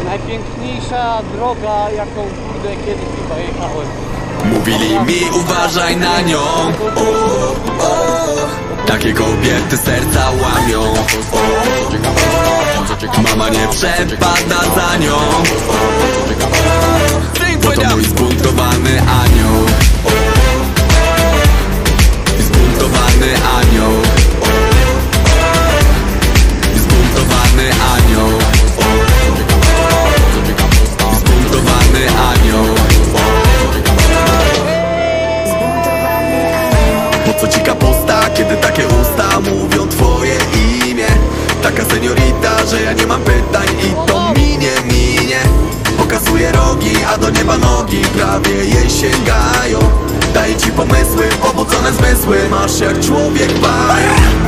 Najpiękniejsza droga, jaką kurde kiedyś chyba jechałem. Mówili mi uważaj na nią, takie kobiety serca łamią. Mama nie przepada za nią, bo to mój zbuntowany anioł. Zbuntowany anioł. Zbuntowany anioł. Zbuntowany anioł. Po co ci kapusta, kiedy takie usta mówią twoje imię? Taka seniorita, że ja nie mam pytań i to minie. Pokazuje rogi, a do nieba nogi prawie jej sięgają. Daje ci pomysły, pobudzone zmysły, masz jak człowiek bają.